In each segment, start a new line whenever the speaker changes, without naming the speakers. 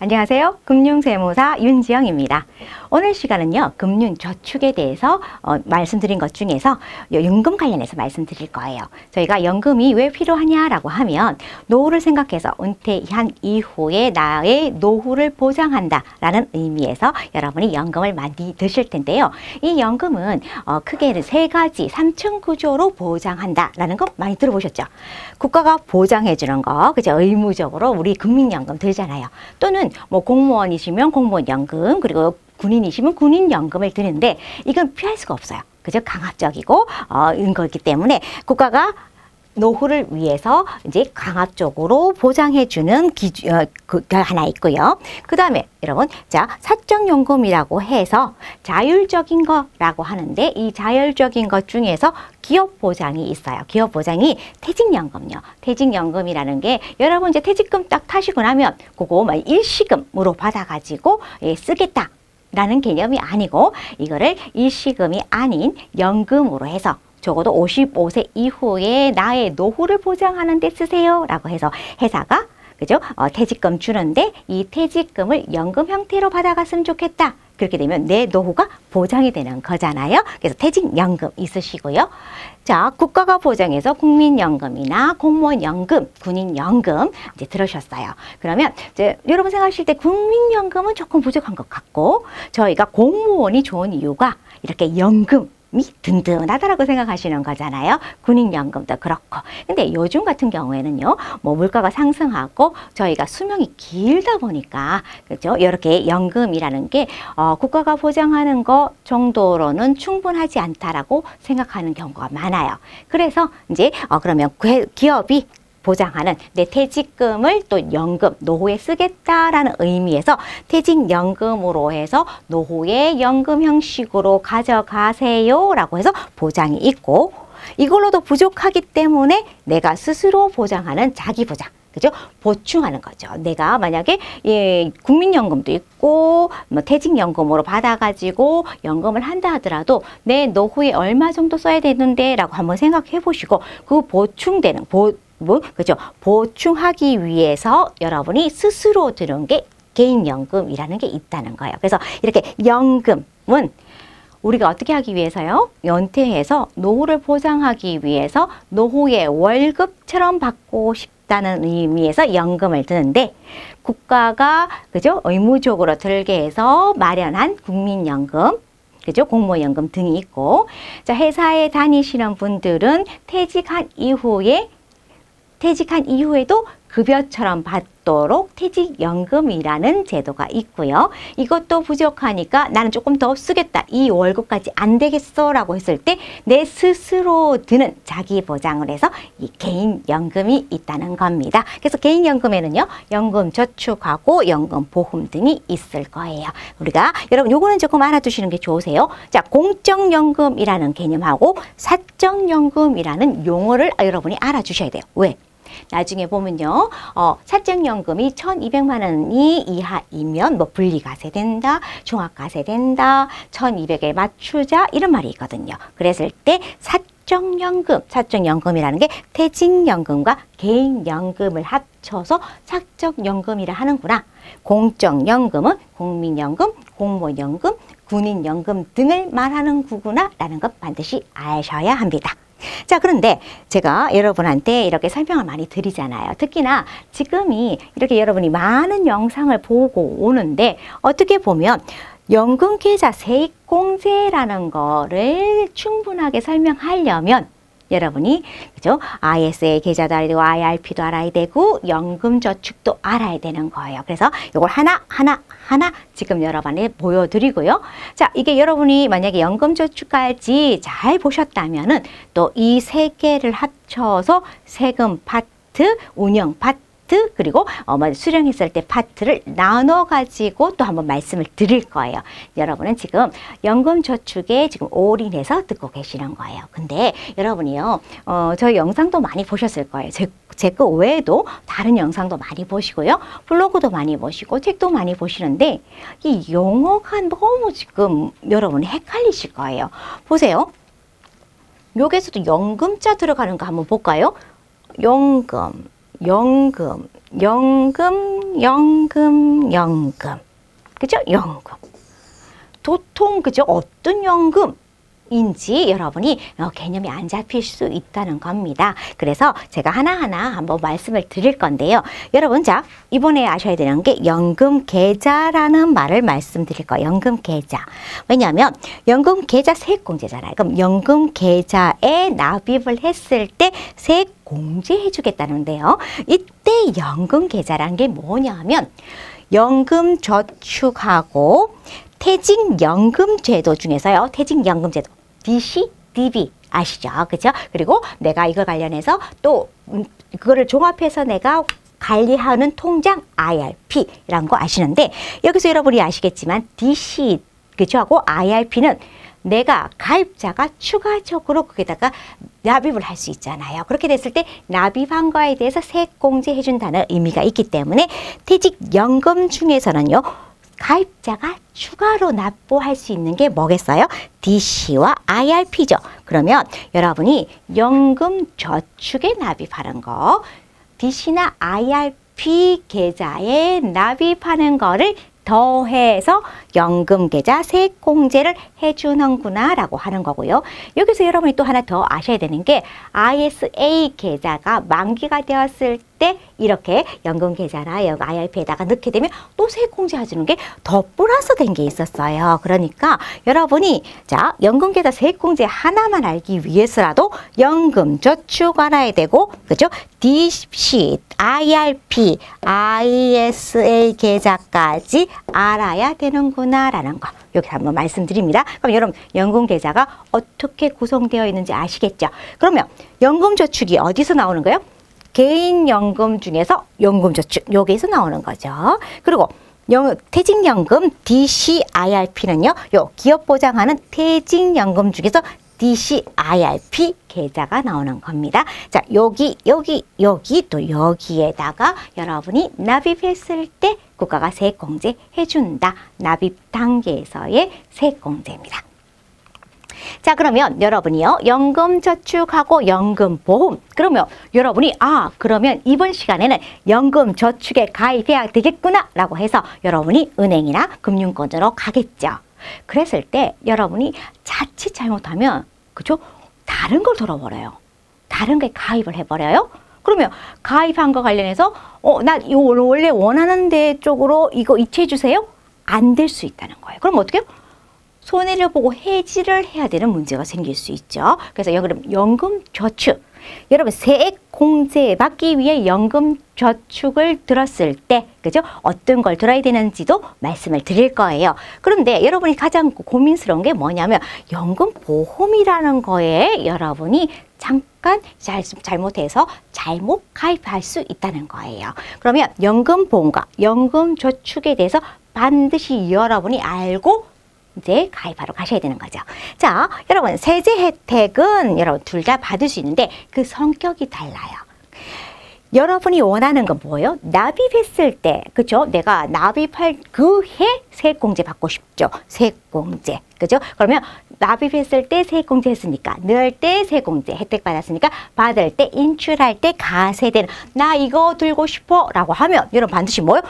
안녕하세요. 금융세무사 윤지영입니다. 오늘 시간은요, 금융저축에 대해서 말씀드린 것 중에서 연금 관련해서 말씀드릴 거예요. 저희가 연금이 왜 필요하냐라고 하면 노후를 생각해서 은퇴한 이후에 나의 노후를 보장한다라는 의미에서 여러분이 연금을 많이 드실 텐데요. 이 연금은 크게는 세 가지 3층 구조로 보장한다라는 거 많이 들어보셨죠? 국가가 보장해주는 거, 그죠? 의무적으로 우리 국민연금 들잖아요. 또는 뭐 공무원이시면 공무원연금, 그리고 군인이시면 군인연금을 드는데 이건 피할 수가 없어요. 그죠? 강압적이고 이런 거기 때문에 국가가 노후를 위해서 이제 강압적으로 보장해주는 가 하나 있고요. 그 다음에 여러분, 자, 사적연금이라고 해서 자율적인 거라고 하는데 이 자율적인 것 중에서 기업 보장이 있어요. 기업 보장이 퇴직연금요. 퇴직연금이라는 게 여러분 이제 퇴직금 딱 타시고 나면 그거 막 일시금으로 받아가지고 쓰겠다 라는 개념이 아니고 이거를 일시금이 아닌 연금으로 해서 적어도 55세 이후에 나의 노후를 보장하는 데 쓰세요 라고 해서 회사가 그죠? 퇴직금 주는데 이 퇴직금을 연금 형태로 받아갔으면 좋겠다. 그렇게 되면 내 노후가 보장이 되는 거잖아요. 그래서 퇴직연금 있으시고요. 자, 국가가 보장해서 국민연금이나 공무원연금, 군인연금 이제 들으셨어요. 그러면 이제 여러분 생각하실 때 국민연금은 조금 부족한 것 같고 저희가 공무원이 좋은 이유가 이렇게 연금 든든하다라고 생각하시는 거잖아요. 군인연금도 그렇고. 근데 요즘 같은 경우에는요, 뭐 물가가 상승하고 저희가 수명이 길다 보니까, 그죠? 이렇게 연금이라는 게, 국가가 보장하는 거 정도로는 충분하지 않다라고 생각하는 경우가 많아요. 그래서 이제, 그러면 기업이 보장하는 내 퇴직금을 또 연금, 노후에 쓰겠다라는 의미에서 퇴직연금으로 해서 노후에 연금 형식으로 가져가세요 라고 해서 보장이 있고 이걸로도 부족하기 때문에 내가 스스로 보장하는 자기보장, 그죠? 보충하는 거죠. 내가 만약에 국민연금도 있고 뭐 퇴직연금으로 받아가지고 연금을 한다 하더라도 내 노후에 얼마 정도 써야 되는데 라고 한번 생각해 보시고 그 보충되는 그죠? 보충하기 위해서 여러분이 스스로 드는 게 개인연금이라는 게 있다는 거예요. 그래서 이렇게 연금은 우리가 어떻게 하기 위해서요? 연퇴해서 노후를 보장하기 위해서 노후에 월급처럼 받고 싶다는 의미에서 연금을 드는데 국가가 그죠? 의무적으로 들게 해서 마련한 국민연금, 그죠? 공무원연금 등이 있고 자, 회사에 다니시는 분들은 퇴직한 이후에도 급여처럼 받도록 퇴직연금이라는 제도가 있고요. 이것도 부족하니까 나는 조금 더 쓰겠다. 이 월급까지 안 되겠어 라고 했을 때 내 스스로 드는 자기 보장을 해서 이 개인연금이 있다는 겁니다. 그래서 개인연금에는요. 연금저축하고 연금보험 등이 있을 거예요. 우리가 여러분 요거는 조금 알아두시는 게 좋으세요. 자, 공적연금이라는 개념하고 사적연금이라는 용어를 여러분이 알아주셔야 돼요. 왜? 나중에 보면요, 사적연금이 1,200만 원이 이하이면 뭐 분리가세 된다, 종합가세 된다, 1,200에 맞추자 이런 말이 있거든요. 그랬을 때 사적연금이라는 게 퇴직연금과 개인연금을 합쳐서 사적연금이라 하는구나. 공적연금은 국민연금, 공무원연금, 군인연금 등을 말하는 구구나 라는 것 반드시 아셔야 합니다. 자, 그런데 제가 여러분한테 이렇게 설명을 많이 드리잖아요. 특히나 지금이 이렇게 여러분이 많은 영상을 보고 오는데 어떻게 보면 연금계좌 세입공제라는 거를 충분하게 설명하려면 여러분이 그죠? ISA 계좌도 알아야 되고 IRP도 알아야 되고 연금저축도 알아야 되는 거예요. 그래서 이걸 하나 지금 여러분에 보여드리고요. 자, 이게 여러분이 만약에 연금저축까지 잘 보셨다면은 또 이 세 개를 합쳐서 세금 파트, 운영 파트 그리고 수령했을 때 파트를 나눠가지고 또 한번 말씀을 드릴 거예요. 여러분은 지금 연금저축에 지금 올인해서 듣고 계시는 거예요. 근데 여러분이요, 저희 영상도 많이 보셨을 거예요. 제 거 외에도 다른 영상도 많이 보시고요. 블로그도 많이 보시고 책도 많이 보시는데 이 용어가 너무 지금 여러분이 헷갈리실 거예요. 보세요. 여기에서도 연금자 들어가는 거 한번 볼까요? 연금 연금. 그죠? 연금. 도통, 그죠? 어떤 연금인지 여러분이 개념이 안 잡힐 수 있다는 겁니다. 그래서 제가 하나하나 한번 말씀을 드릴 건데요. 여러분, 자, 이번에 아셔야 되는 게 연금계좌라는 말을 말씀드릴 거예요. 연금계좌. 왜냐하면 연금계좌 세액공제잖아요. 그럼 연금계좌에 납입을 했을 때 세액공제 해주겠다는데요. 이때 연금계좌라는 게 뭐냐면 연금저축하고 퇴직연금제도 중에서요. 퇴직연금제도 DC, DB 아시죠? 그죠? 그리고 내가 이걸 관련해서 또 그거를 종합해서 내가 관리하는 통장 IRP라는 거 아시는데 여기서 여러분이 아시겠지만 DC 그죠? 하고 IRP는 내가 가입자가 추가적으로 거기다가 납입을 할 수 있잖아요. 그렇게 됐을 때 납입한 거에 대해서 세액공제 해준다는 의미가 있기 때문에 퇴직연금 중에서는요. 가입자가 추가로 납부할 수 있는 게 뭐겠어요? DC와 IRP죠. 그러면 여러분이 연금저축에 납입하는 거, DC나 IRP 계좌에 납입하는 거를 더해서 연금계좌 세액공제를 해주는구나 라고 하는 거고요. 여기서 여러분이 또 하나 더 아셔야 되는 게 ISA 계좌가 만기가 되었을 때 이렇게 연금계좌나 IRP에다가 넣게 되면 또 세액공제 해주는 게 더 플러스 된 게 있었어요. 그러니까 여러분이 자 연금계좌 세액공제 하나만 알기 위해서라도 연금저축 알아야 되고 그죠? DC, IRP, ISA 계좌까지 알아야 되는구나 라는 거 여기 한번 말씀드립니다. 그럼 여러분 연금계좌가 어떻게 구성되어 있는지 아시겠죠? 그러면 연금저축이 어디서 나오는 거예요? 개인연금 중에서 연금저축 여기에서 나오는 거죠. 그리고 퇴직연금 DC, IRP는요. 요 기업 보장하는 퇴직연금 중에서 DC, IRP 계좌가 나오는 겁니다. 자, 여기 또 여기에다가 여러분이 납입했을 때 국가가 세액공제 해준다. 납입 단계에서의 세액공제입니다. 자, 그러면 여러분이요. 연금저축하고 연금보험. 그러면 여러분이 그러면 이번 시간에는 연금저축에 가입해야 되겠구나 라고 해서 여러분이 은행이나 금융권으로 가겠죠. 그랬을 때 여러분이 자칫 잘못하면 그죠? 다른 걸 돌아버려요. 다른 게 가입을 해버려요. 그러면 가입한 거 관련해서 나 이거 원래 원하는 데 쪽으로 이거 이체해 주세요. 안 될 수 있다는 거예요. 그럼 어떻게 해요? 손해를 보고 해지를 해야 되는 문제가 생길 수 있죠. 그래서 여기 연금저축. 여러분 세액공제 받기 위해 연금저축을 들었을 때 그죠? 어떤 걸 들어야 되는지도 말씀을 드릴 거예요. 그런데 여러분이 가장 고민스러운 게 뭐냐면 연금보험이라는 거에 여러분이 잠깐 잘못해서 잘못 가입할 수 있다는 거예요. 그러면 연금보험과 연금저축에 대해서 반드시 여러분이 알고 이제 가입하러 가셔야 되는 거죠. 자, 여러분 세제 혜택은 여러분 둘 다 받을 수 있는데 그 성격이 달라요. 여러분이 원하는 건 뭐예요? 납입했을 때, 그죠? 내가 납입할 그 해 세액공제 받고 싶죠. 세액공제, 그죠? 그러면 납입했을 때 세액공제 했으니까, 넣을 때 세액공제 혜택 받았으니까, 받을 때, 인출할 때 가세되는 나 이거 들고 싶어 라고 하면 여러분 반드시 뭐예요?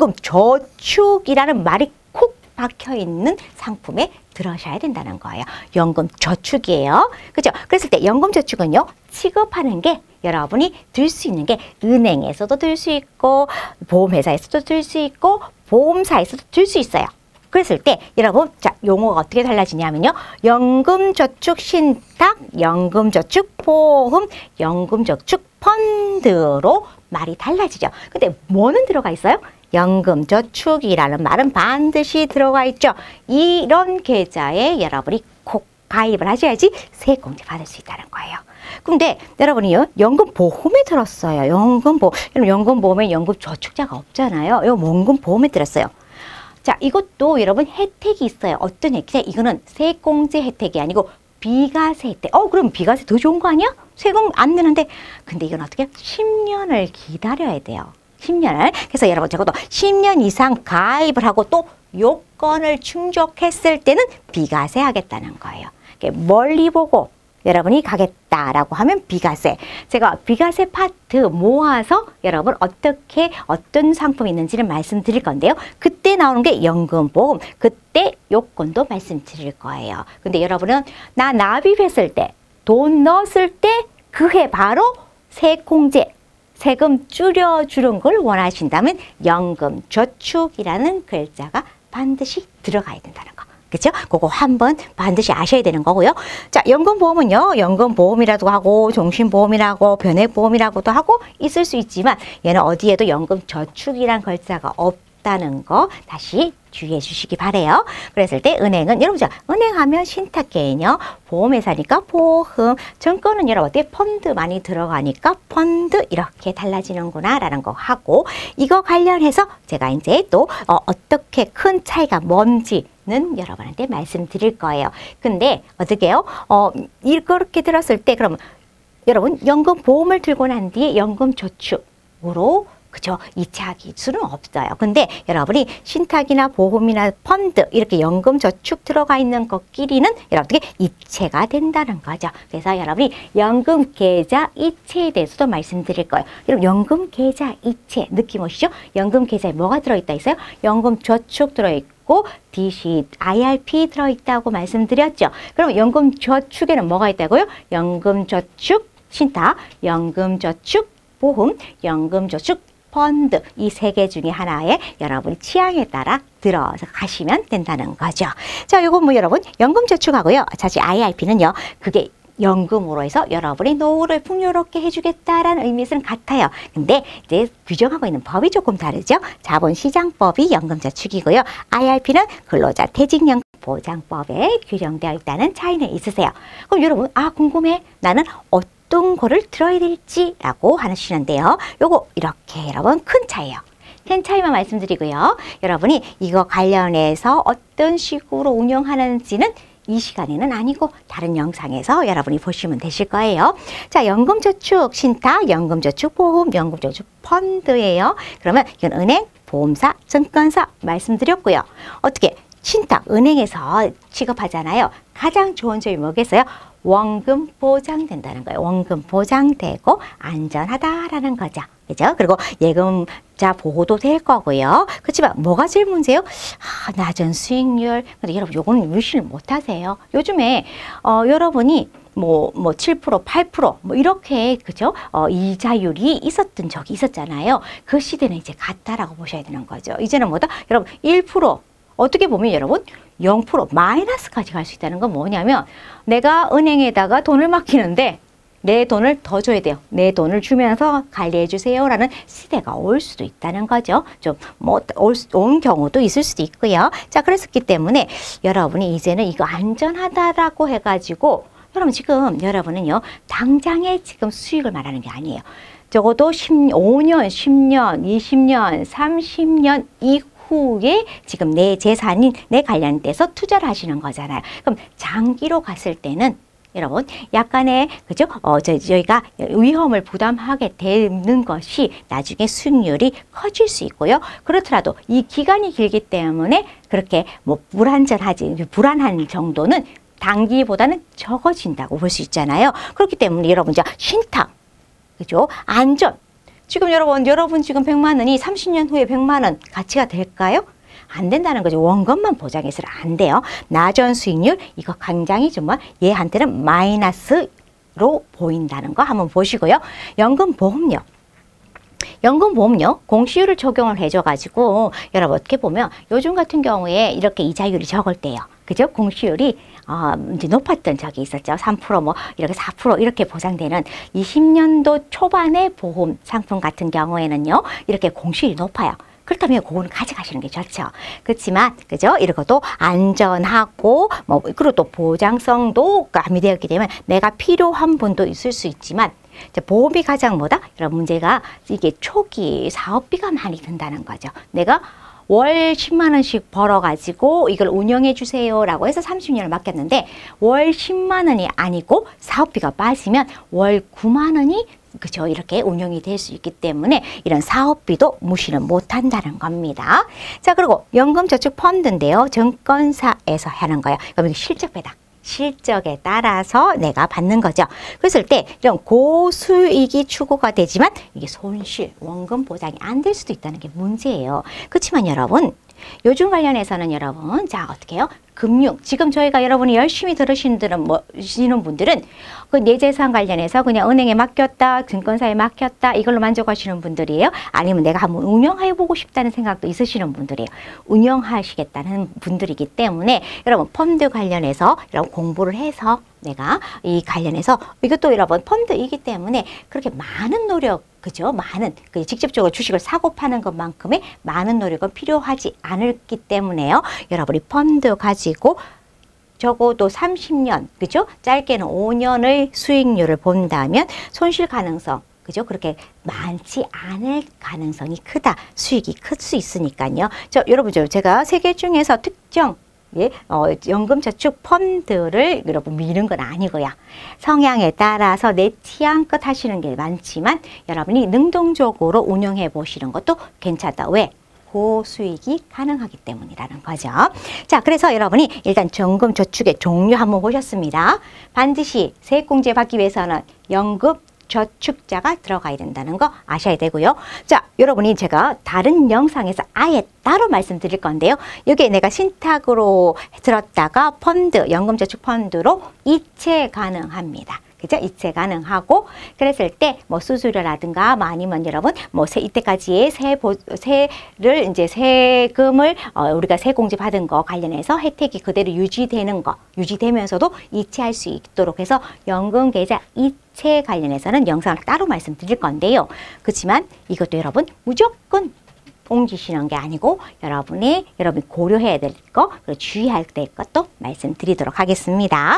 연금저축이라는 말이 콕 박혀있는 상품에 들어셔야 된다는 거예요. 연금저축이에요. 그죠? 그랬을 때 연금저축은요, 취급하는 게 여러분이 들 수 있는 게 은행에서도 들 수 있고, 보험회사에서도 들 수 있고, 보험사에서도 들 수 있어요. 그랬을 때 여러분, 자, 용어가 어떻게 달라지냐면요. 연금저축 신탁, 연금저축 보험, 연금저축 펀드로 말이 달라지죠. 근데 뭐는 들어가 있어요? 연금저축이라는 말은 반드시 들어가 있죠. 이런 계좌에 여러분이 꼭 가입을 하셔야지 세액공제 받을 수 있다는 거예요. 근데 여러분이요, 연금보험에 들었어요. 연금보험에 연금저축자가 없잖아요. 연금보험에 들었어요. 자, 이것도 여러분 혜택이 있어요. 어떤 혜택? 이거는 세액공제 혜택이 아니고 비과세 혜택. 그럼 비과세 더 좋은 거 아니야? 세금 안 내는데. 근데 이건 어떻게? 10년을 기다려야 돼요. 10년을. 그래서 여러분 적어도 10년 이상 가입을 하고 또 요건을 충족했을 때는 비과세 하겠다는 거예요. 멀리 보고 여러분이 가겠다라고 하면 비과세. 제가 비과세 파트 모아서 여러분 어떻게 어떤 상품이 있는지를 말씀드릴 건데요. 그때 나오는 게 연금보험, 그때 요건도 말씀드릴 거예요. 근데 여러분은 나 납입했을 때, 돈 넣었을 때 그 해 바로 세공제, 세금 줄여주는 걸 원하신다면 연금저축이라는 글자가 반드시 들어가야 된다는 거. 그렇죠? 그거 한번 반드시 아셔야 되는 거고요. 자, 연금보험은요. 연금보험이라도 하고 종신보험이라고 변액보험이라고도 하고 있을 수 있지만 얘는 어디에도 연금저축이란 글자가 없다는 거 다시 주의해 주시기 바래요. 그랬을 때 은행은 여러분 자 은행하면 신탁계는요. 보험회사니까 보험, 증권은 여러분 어때 펀드 많이 들어가니까 펀드 이렇게 달라지는구나 라는 거 하고 이거 관련해서 제가 이제 또 어떻게 큰 차이가 뭔지는 여러분한테 말씀드릴 거예요. 근데 어떻게 해요? 이렇게 들었을 때 그러면 여러분 연금보험을 들고 난 뒤에 연금저축으로 그죠? 이체하기 수는 없어요. 근데 여러분이 신탁이나 보험이나 펀드 이렇게 연금저축 들어가 있는 것끼리는 여러분께 이체가 된다는 거죠. 그래서 여러분이 연금계좌 이체에 대해서도 말씀드릴 거예요. 여러분 연금계좌 이체 느낌 오시죠? 연금계좌에 뭐가 들어있다 있어요? 연금저축 들어있고 DC, IRP 들어있다고 말씀드렸죠. 그럼 연금저축에는 뭐가 있다고요? 연금저축 신탁, 연금저축 보험, 연금저축 펀드 이 세 개 중에 하나에 여러분이 취향에 따라 들어서 가시면 된다는 거죠. 자, 요거 뭐 여러분 연금저축하고요. 사실 IRP는요. 그게 연금으로 해서 여러분이 노후를 풍요롭게 해주겠다라는 의미는 같아요. 근데 이제 규정하고 있는 법이 조금 다르죠. 자본시장법이 연금저축이고요. IRP는 근로자 퇴직연금 보장법에 규정되어 있다는 차이는 있으세요. 그럼 여러분 궁금해. 나는 어떤 거를 들어야 될지라고 하시는데요. 요거 이렇게 여러분 큰 차이예요. 큰 차이만 말씀드리고요. 여러분이 이거 관련해서 어떤 식으로 운영하는지는 이 시간에는 아니고 다른 영상에서 여러분이 보시면 되실 거예요. 자, 연금저축 신탁, 연금저축 보험, 연금저축 펀드예요. 그러면 이건 은행, 보험사, 증권사 말씀드렸고요. 어떻게 신탁, 은행에서 취급하잖아요. 가장 좋은 점이 뭐겠어요? 원금 보장된다는 거예요. 원금 보장되고 안전하다라는 거죠. 그죠? 그리고 예금자 보호도 될 거고요. 그렇지만 뭐가 제일 문제예요? 낮은 수익률. 근데 여러분 요거는 무시를 못 하세요. 요즘에 여러분이 뭐 7%, 8% 뭐 이렇게 그죠? 이자율이 있었던 적이 있었잖아요. 그 시대는 이제 갔다라고 보셔야 되는 거죠. 이제는 뭐다? 여러분 1% 어떻게 보면 여러분 0% 마이너스까지 갈 수 있다는 건 뭐냐면 내가 은행에다가 돈을 맡기는데 내 돈을 더 줘야 돼요. 내 돈을 주면서 관리해 주세요 라는 시대가 올 수도 있다는 거죠. 좀 온 경우도 있을 수도 있고요. 자, 그랬기 때문에 여러분이 이제는 이거 안전하다라고 해가지고 여러분 지금 여러분은요 당장의 지금 수익을 말하는 게 아니에요. 적어도 5년, 10년, 20년, 30년 이후에 지금 내 재산인 내 관련돼서 투자를 하시는 거잖아요. 그럼 장기로 갔을 때는 여러분 약간의 그죠? 저희가 위험을 부담하게 되는 것이 나중에 수익률이 커질 수 있고요. 그렇더라도 이 기간이 길기 때문에 그렇게 뭐 불안한 정도는 단기보다는 적어진다고 볼 수 있잖아요. 그렇기 때문에 여러분 이제 신탁 그죠? 안전. 지금 여러분 지금 100만 원이 30년 후에 100만 원 가치가 될까요? 안 된다는 거죠. 원금만 보장해서는 안 돼요. 낮은 수익률 이거 굉장히 정말 얘한테는 마이너스로 보인다는 거 한번 보시고요. 연금보험료. 연금보험료 공시율을 적용을 해줘가지고 여러분 어떻게 보면 요즘 같은 경우에 이렇게 이자율이 적을 때요. 그죠? 공시율이 이제 높았던 적이 있었죠. 3% 뭐 이렇게 4% 이렇게 보장되는 20년도 초반의 보험 상품 같은 경우에는요. 이렇게 공시율이 높아요. 그렇다면 그거는 가져가시는 게 좋죠. 그렇지만 그죠? 이것도 안전하고 뭐 그리고 또 보장성도 가미되었기 때문에 내가 필요한 분도 있을 수 있지만 보험이 가장 뭐다? 이런 문제가 이게 초기 사업비가 많이 든다는 거죠. 내가 월 10만 원씩 벌어가지고 이걸 운영해 주세요라고 해서 30년을 맡겼는데 월 10만 원이 아니고 사업비가 빠지면 월 9만 원이 그죠? 이렇게 운영이 될 수 있기 때문에 이런 사업비도 무시를 못한다는 겁니다. 자, 그리고 연금저축 펀드인데요. 증권사에서 하는 거예요. 그럼 이게 실적 배당. 실적에 따라서 내가 받는 거죠. 그랬을 때 이런 고수익이 추구가 되지만 이게 손실, 원금 보장이 안 될 수도 있다는 게 문제예요. 그렇지만 여러분, 요즘 관련해서는 여러분, 자, 어떻게 해요? 금융, 지금 저희가 여러분이 열심히 들으시는 분들은 그 내재산 관련해서 그냥 은행에 맡겼다, 증권사에 맡겼다, 이걸로 만족하시는 분들이에요. 아니면 내가 한번 운영해보고 싶다는 생각도 있으시는 분들이에요. 운영하시겠다는 분들이기 때문에 여러분 펀드 관련해서 여러분 공부를 해서 내가 이 관련해서 이것도 여러분 펀드이기 때문에 그렇게 많은 노력, 그죠? 많은 직접적으로 주식을 사고 파는 것만큼의 많은 노력은 필요하지 않기 때문에요. 여러분이 펀드 가지고 적어도 30년, 그죠? 짧게는 5년의 수익률을 본다면 손실 가능성, 그죠? 그렇게 많지 않을 가능성이 크다. 수익이 클 수 있으니까요. 여러분, 제가 세 개 중에서 특정 연금저축 펀드를 여러분 미는 건 아니고요. 성향에 따라서 내 취향껏 하시는 게 많지만 여러분이 능동적으로 운영해 보시는 것도 괜찮다. 왜? 고수익이 가능하기 때문이라는 거죠. 자, 그래서 여러분이 일단 연금저축의 종류 한번 보셨습니다. 반드시 세액공제 받기 위해서는 연금 저축자가 들어가야 된다는 거 아셔야 되고요. 자, 여러분이 제가 다른 영상에서 아예 따로 말씀드릴 건데요. 여기에 내가 신탁으로 들었다가 펀드, 연금저축 펀드로 이체 가능합니다. 그죠? 이체 가능하고 그랬을 때 뭐 수수료라든가 아니면 여러분 뭐 이때까지의 세를 이제 세금을 우리가 세공제 받은 거 관련해서 혜택이 그대로 유지되는 거 유지되면서도 이체할 수 있도록 해서 연금 계좌 이체 관련해서는 영상을 따로 말씀드릴 건데요. 그렇지만 이것도 여러분 무조건 옮기시는 게 아니고 여러분이 고려해야 될 거 그리고 주의할 될 것도 말씀드리도록 하겠습니다.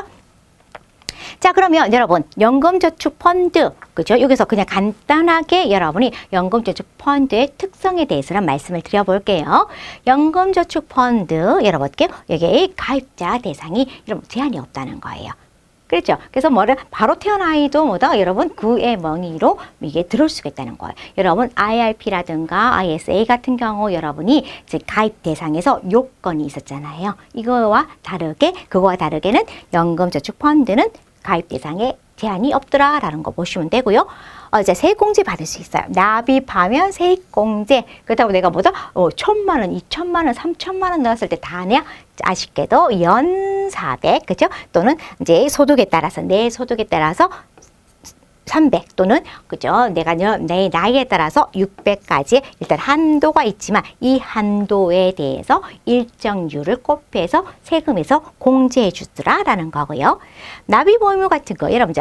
자, 그러면 여러분 연금저축 펀드, 그죠? 여기서 그냥 간단하게 여러분이 연금저축 펀드의 특성에 대해서는 말씀을 드려볼게요. 연금저축 펀드 여러분 여기 가입자 대상이 여러분 제한이 없다는 거예요. 그렇죠? 그래서 바로 태어난 아이도 여러분 그의 명의로 이게 들어올 수가 있다는 거예요. 여러분 IRP라든가 ISA 같은 경우 여러분이 이제 가입 대상에서 요건이 있었잖아요. 그거와 다르게는 연금저축 펀드는 가입 대상에 제한이 없더라라는 거 보시면 되고요. 이제 세액공제 받을 수 있어요. 납입하면 세액공제. 그렇다고 내가 1,000만 원, 2,000만 원, 3,000만 원 넣었을 때 다냐? 아쉽게도 연 400, 그죠? 또는 이제 내 소득에 따라서 300 또는 그죠? 내 나이에 따라서 600까지 일단 한도가 있지만 이 한도에 대해서 일정률을 곱해서 세금에서 공제해 주더라라는 거고요. 납입 의무 같은 거 여러분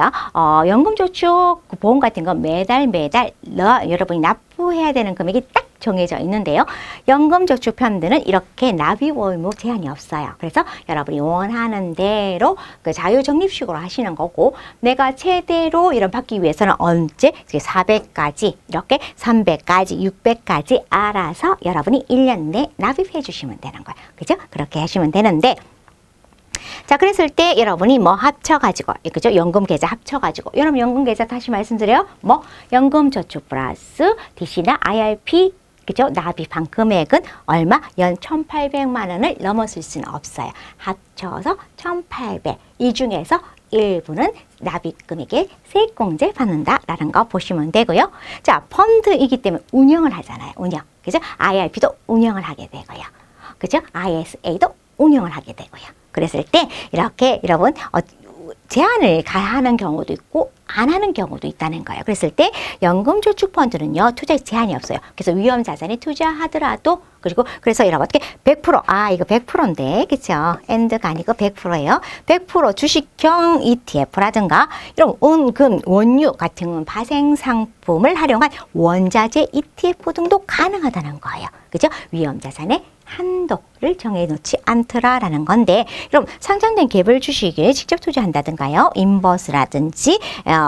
연금저축 보험 같은 거 매달 여러분이 납부해야 되는 금액이 딱 정해져 있는데요. 연금저축 펀드는 이렇게 납입 의무 제한이 없어요. 그래서 여러분이 원하는 대로 자유적립식으로 하시는 거고 내가 최대로 받기 위해서는 언제 400까지 이렇게 300까지 600까지 알아서 여러분이 1년 내 납입해 주시면 되는 거예요. 그죠? 그렇게 하시면 되는데 자, 그랬을 때 여러분이 합쳐가지고, 그죠? 연금계좌 합쳐가지고, 여러분 연금계좌 다시 말씀드려요. 연금저축 플러스 DC나 IRP, 그죠? 납입한 금액은 얼마? 연 1,800만 원을 넘어설 수는 없어요. 합쳐서 1,800. 이 중에서 일부는 납입 금액에 세액공제 받는다라는 거 보시면 되고요. 자, 펀드이기 때문에 운영을 하잖아요. 운영. 그죠? IRP도 운영을 하게 되고요. 그죠? ISA도 운영을 하게 되고요. 그랬을 때 이렇게 여러분 제한을 가하는 경우도 있고 안 하는 경우도 있다는 거예요. 그랬을 때 연금저축펀드는요 투자에 제한이 없어요. 그래서 위험자산에 투자하더라도 그래서 여러분 어떻게 100% 이거 100%인데 그렇죠? 엔드가 아니고 100%예요. 100% 주식형 ETF라든가 이런 은금 원유 같은 파생상품을 활용한 원자재 ETF 등도 가능하다는 거예요. 그죠? 위험자산에 한도를 정해놓지 않더라라는 건데 여러분 상장된 개별 주식에 직접 투자한다든가요. 인버스라든지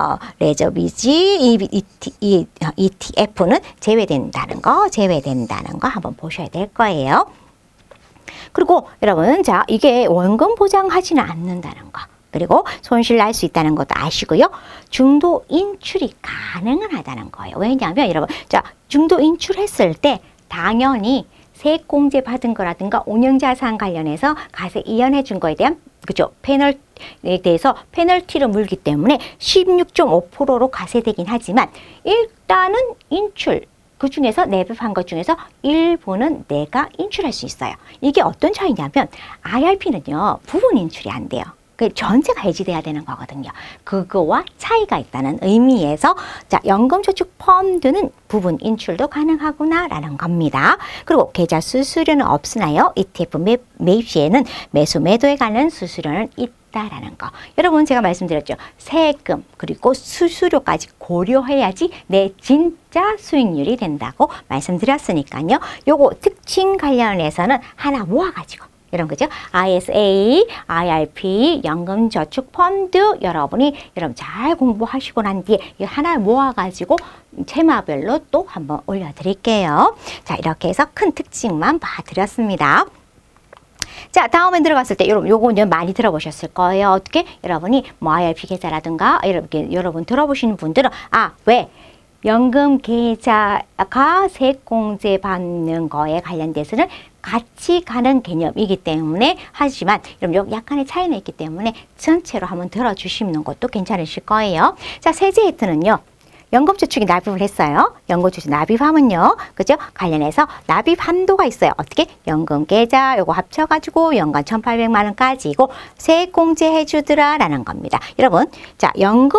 레저비지 ETF는 제외된다는 거 한번 보셔야 될 거예요. 그리고 여러분 이게 원금 보장하지는 않는다는 거 그리고 손실 날 수 있다는 것도 아시고요. 중도 인출이 가능은 하다는 거예요. 왜냐하면 여러분 중도 인출했을 때 당연히 세액공제 받은 거라든가 운영자산 관련해서 가세 이연해 준 거에 대한 그죠? 페널티에 대해서 페널티를 물기 때문에 16.5%로 과세되긴 하지만 일단은 인출, 그 중에서 납입한 것 중에서 일부는 내가 인출할 수 있어요. 이게 어떤 차이냐면 IRP는요, 부분 인출이 안 돼요. 전체가 해지돼야 되는 거거든요. 그거와 차이가 있다는 의미에서 자, 연금저축펀드는 부분 인출도 가능하구나라는 겁니다. 그리고 계좌 수수료는 없으나요? ETF 매입 시에는 매수 매도에 관한 수수료는 있다라는 거. 여러분 제가 말씀드렸죠. 세금 그리고 수수료까지 고려해야지 내 진짜 수익률이 된다고 말씀드렸으니까요. 요거 특징 관련해서는 하나 모아가지고 이런 거죠. ISA, IRP, 연금저축펀드 여러분 잘 공부하시고 난 뒤에 이 하나 모아가지고 테마별로 또 한번 올려드릴게요. 자, 이렇게 해서 큰 특징만 봐드렸습니다. 자, 다음에 들어갔을 때 요거는 많이 들어보셨을 거예요. 어떻게? 여러분이 뭐 IRP 계좌라든가 이렇게 여러분 들어보시는 분들은 왜? 연금 계좌가 세액공제 받는 거에 관련돼서는 같이 가는 개념이기 때문에 하지만 여러분 약간의 차이는 있기 때문에 전체로 한번 들어주시는 것도 괜찮으실 거예요. 자, 세제 혜택은요. 연금저축이 납입을 했어요. 연금저축 납입하면요. 그죠? 관련해서 납입 한도가 있어요. 어떻게? 연금계좌 요거 합쳐가지고 연간 1,800만 원까지고 세액공제 해주더라 라는 겁니다. 여러분, 자,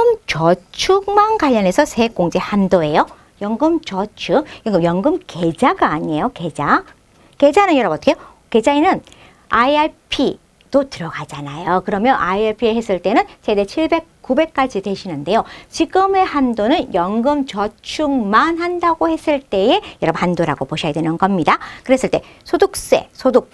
연금저축만 관련해서 세액공제 한도예요. 연금저축, 이거 연금계좌가 아니에요. 계좌는 여러분 어떻게 해요? 계좌에는 IRP도 들어가잖아요. 그러면 IRP 했을 때는 최대 700, 900까지 되시는데요. 지금의 한도는 연금저축만 한다고 했을 때의 여러분 한도라고 보셔야 되는 겁니다. 그랬을 때 소득세,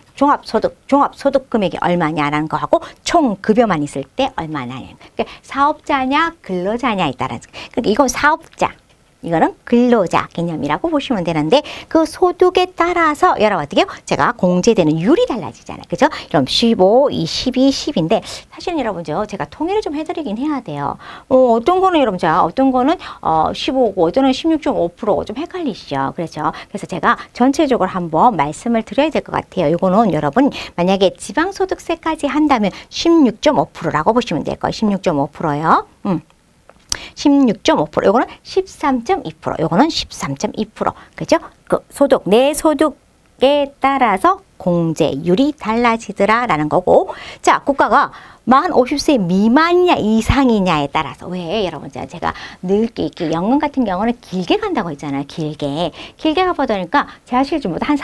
종합소득 금액이 얼마냐라는 거하고 총 급여만 있을 때 얼마냐는 그러니까 사업자냐 근로자냐에 따라서 그러니까 이건 사업자. 이거는 근로자 개념이라고 보시면 되는데 그 소득에 따라서 여러분 어떻게 해요? 제가 공제되는 율이 달라지잖아요. 그죠? 그럼 15, 12, 10인데 사실은 여러분 제가 통일을 좀 해드리긴 해야 돼요. 어떤 거는 여러분 어떤 거는 15고 어떤 거는 16.5% 좀 헷갈리시죠? 그렇죠? 그래서 제가 전체적으로 한번 말씀을 드려야 될 것 같아요. 이거는 여러분 만약에 지방소득세까지 한다면 16.5%라고 보시면 될 거예요. 16.5%요. 16.5%, 요거는 13.2%, 요거는 13.2%. 그죠? 그 내 소득에 따라서 공제율이 달라지더라라는 거고. 자, 국가가 만 50세 미만이냐 이상이냐에 따라서 왜 여러분 제가 늘 이렇게 연금 같은 경우는 길게 간다고 했잖아요. 길게 가보니까 제가 실제 한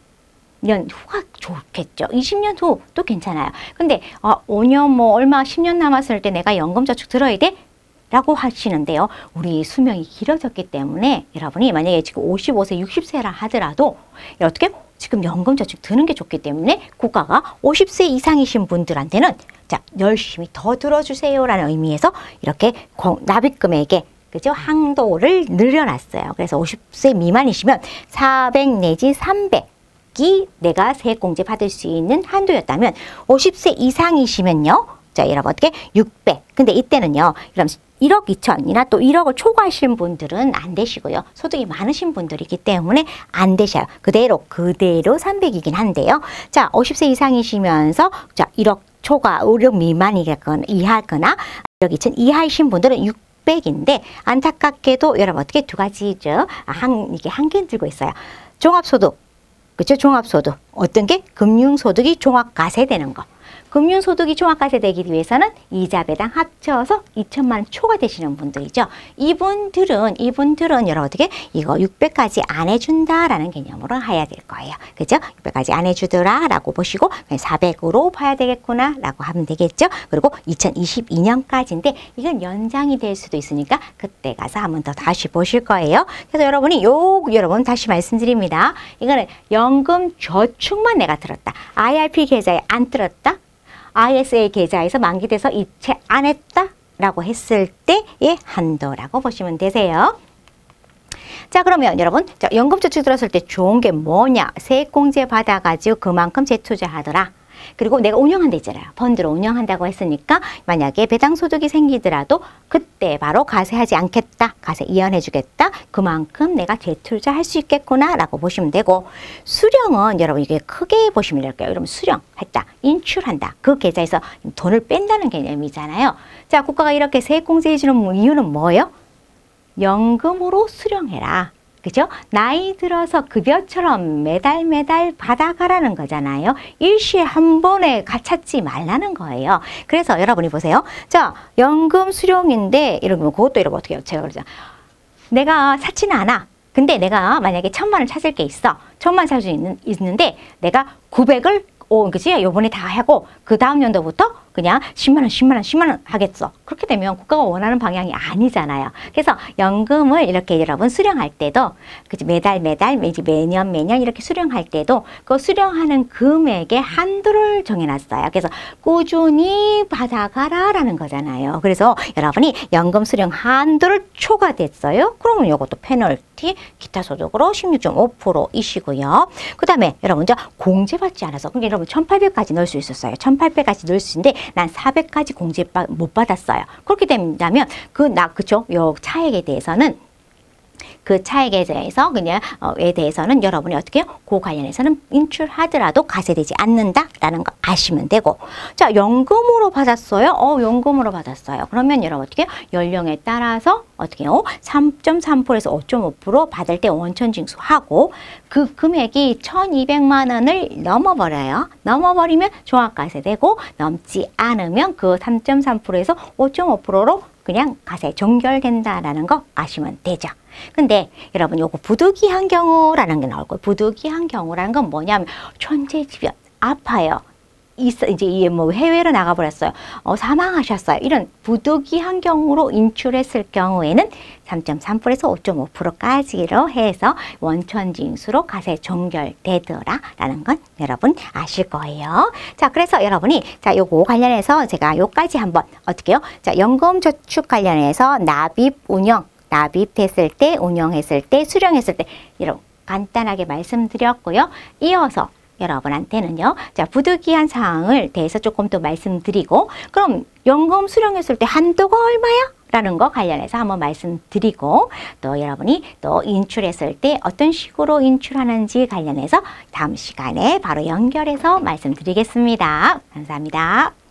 30년 후가 좋겠죠. 20년 후도 괜찮아요. 근데 5년 얼마 10년 남았을 때 내가 연금저축 들어야 돼? 라고 하시는데요. 우리 수명이 길어졌기 때문에 여러분이 만약에 지금 55세, 60세라 하더라도 어떻게 지금 연금저축 드는 게 좋기 때문에 국가가 50세 이상이신 분들한테는 자, 열심히 더 들어주세요라는 의미에서 이렇게 납입금액에 그죠? 한도를 늘려놨어요. 그래서 50세 미만이시면 400 내지 300이 내가 세액공제 받을 수 있는 한도였다면 50세 이상이시면요. 자, 여러분 어떻게 600. 근데 이때는요. 그럼 1억 2천이나 또 1억을 초과하신 분들은 안 되시고요. 소득이 많으신 분들이기 때문에 안 되셔요. 그대로 300이긴 한데요. 자, 50세 이상이시면서 자, 1억 초과, 5억 미만이거나 이하거나 1억 2천 이하이신 분들은 600인데 안타깝게도 여러분 어떻게 두 가지죠. 이게 한개 들고 있어요. 종합소득. 그렇죠? 종합소득. 어떤 게? 금융소득이 종합과세되는 거. 금융소득이 종합과세되기 위해서는 이자 배당 합쳐서 2천만 원 초과되시는 분들이죠. 이분들은 여러분 어떻게 이거 600까지 안 해준다라는 개념으로 해야 될 거예요. 그죠? 600까지 안 해주더라라고 보시고 400으로 봐야 되겠구나라고 하면 되겠죠. 그리고 2022년까지인데 이건 연장이 될 수도 있으니까 그때 가서 한번 더 다시 보실 거예요. 그래서 여러분이 여러분 다시 말씀드립니다. 이거는 연금 저축만 내가 들었다. IRP 계좌에 안 들었다. ISA 계좌에서 만기돼서 이체 안 했다 라고 했을 때의 한도라고 보시면 되세요. 자, 그러면 여러분 연금저축 들었을 때 좋은 게 뭐냐? 세액공제 받아가지고 그만큼 재투자하더라. 그리고 내가 운영한다 했잖아요. 펀드로 운영한다고 했으니까 만약에 배당소득이 생기더라도 그때 바로 가세하지 않겠다. 가세 이연해 주겠다. 그만큼 내가 재투자할 수 있겠구나 라고 보시면 되고, 수령은 여러분 이게 크게 보시면 될까요? 여러분 수령했다. 인출한다. 그 계좌에서 돈을 뺀다는 개념이잖아요. 자, 국가가 이렇게 세액공제해 주는 이유는 뭐예요? 연금으로 수령해라. 그죠? 나이 들어서 급여처럼 매달 받아가라는 거잖아요. 일시에 한 번에 찾지 말라는 거예요. 그래서 여러분이 보세요. 자, 연금 수령인데 이러면 그것도 이러면 어떻게 해요? 제가 그러죠. 내가 찾지는 않아. 근데 내가 만약에 1,000만 원 찾을 게 있어. 1,000만 원 찾을 수 있는데 내가 900을 그치? 요번에 다 하고 그 다음 연도부터 그냥 10만 원, 10만 원, 10만 원 하겠어. 그렇게 되면 국가가 원하는 방향이 아니잖아요. 그래서 연금을 이렇게 여러분 수령할 때도, 그치? 매달, 매년 이렇게 수령할 때도 그 수령하는 금액의 한도를 정해놨어요. 그래서 꾸준히 받아가라라는 거잖아요. 그래서 여러분이 연금 수령 한도를 초과됐어요. 그러면 이것도 페널티, 기타 소득으로 16.5%이시고요. 그 다음에 여러분 이제 공제받지 않아서, 그러니까 여러분 1,800까지 넣을 수 있었어요. 1,800까지 넣을 수 있는데 난 400까지 공제 못 받았어요. 그렇게 된다면 그쵸? 요 차액에 대해서는 그 차액에 대해서 에 대해서는 여러분이 어떻게 해요? 그 관련해서는 인출하더라도 가세되지 않는다라는 거 아시면 되고, 자, 연금으로 받았어요. 연금으로 받았어요. 그러면 여러분 어떻게 해요? 연령에 따라서 어떻게 해요? 3.3%에서 5.5% 받을 때 원천 징수하고, 그 금액이 1,200만 원을 넘어버려요. 넘어버리면 종합가세되고, 넘지 않으면 그 3.3%에서 5.5%로 그냥 가세 종결된다라는 거 아시면 되죠. 근데 여러분 요거 부득이한 경우라는 게 나올 거예요. 부득이한 경우라는 건 뭐냐면 천재지변, 아파요. 이제 뭐 해외로 나가버렸어요. 사망하셨어요. 이런 부득이한 경우로 인출했을 경우에는 3.3%에서 5.5%까지로 해서 원천징수로 가세 종결되더라라는 건 여러분 아실 거예요. 자, 그래서 여러분이 자, 요거 관련해서 제가 요까지 한번 어떻게요? 자, 연금저축 관련해서 납입했을 때, 운영했을 때, 수령했을 때 이런 간단하게 말씀드렸고요. 이어서 여러분한테는요, 자, 부득이한 사항을 대해서 조금 더 말씀드리고, 그럼 연금 수령했을 때 한도가 얼마야? 라는 거 관련해서 한번 말씀드리고, 또 여러분이 또 인출했을 때 어떤 식으로 인출하는지 관련해서 다음 시간에 바로 연결해서 말씀드리겠습니다. 감사합니다.